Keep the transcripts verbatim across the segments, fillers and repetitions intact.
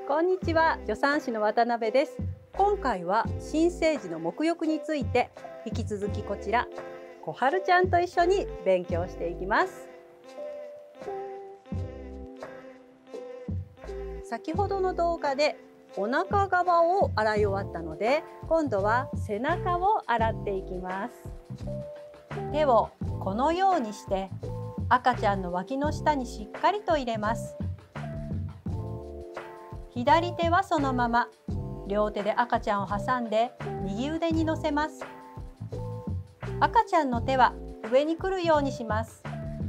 こんにちは、助産師の渡辺です。今回は新生児の沐浴について、引き続きこちら小春ちゃんと一緒に勉強していきます。先ほどの動画でお腹側を洗い終わったので、今度は背中を洗っていきます。手をこのようにして赤ちゃんの脇の下にしっかりと入れます。左手はそのまま、両手で赤ちゃんを挟んで右腕に乗せます。赤ちゃんの手は上に来るようにします。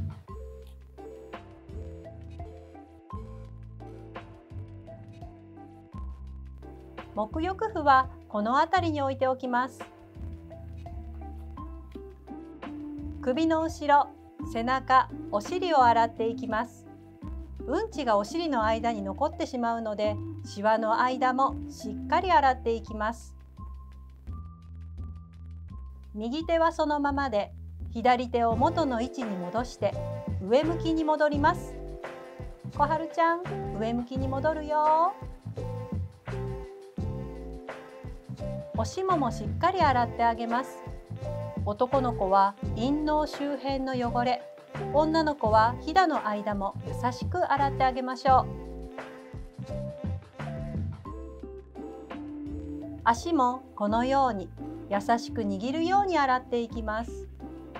沐浴布はこの辺りに置いておきます。首の後ろ、背中、お尻を洗っていきます。うんちがお尻の間に残ってしまうので、シワの間もしっかり洗っていきます。右手はそのままで、左手を元の位置に戻して上向きに戻ります。小春ちゃん、上向きに戻るよ。おしももしっかり洗ってあげます。男の子は陰嚢周辺の汚れ、女の子はひだの間も優しく洗ってあげましょう。足もこのように優しく握るように洗っていきます。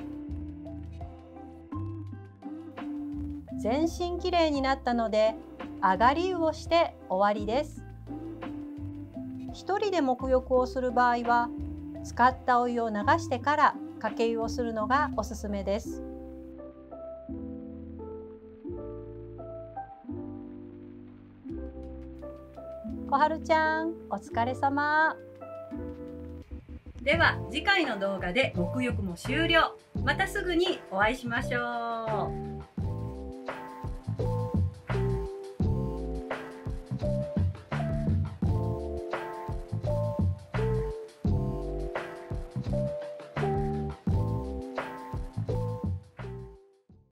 全身きれいになったので、上がり湯をして終わりです。一人で沐浴をする場合は、使ったお湯を流してからかけ湯をするのがおすすめです。小春ちゃん、お疲れ様。では次回の動画で沐浴も終了。またすぐにお会いしましょう。